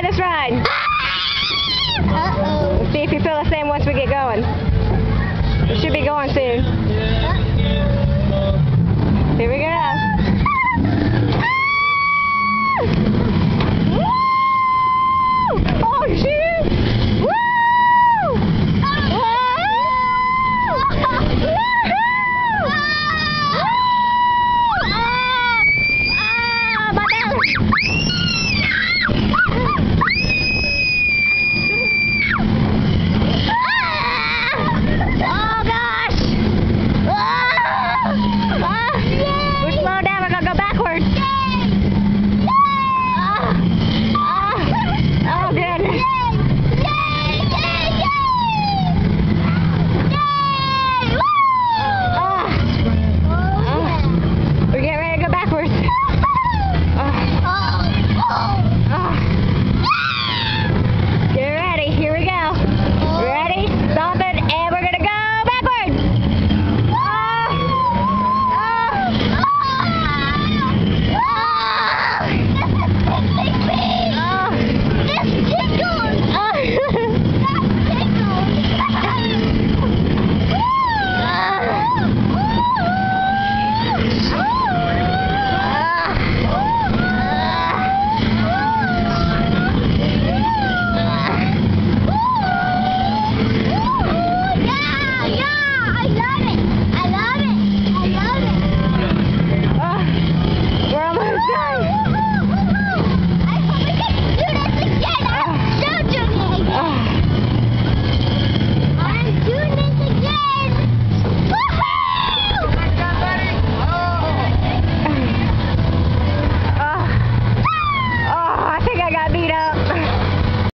try this ride. Uh-oh. Let's see if you feel the same once we get going. We should be going soon. Here we go.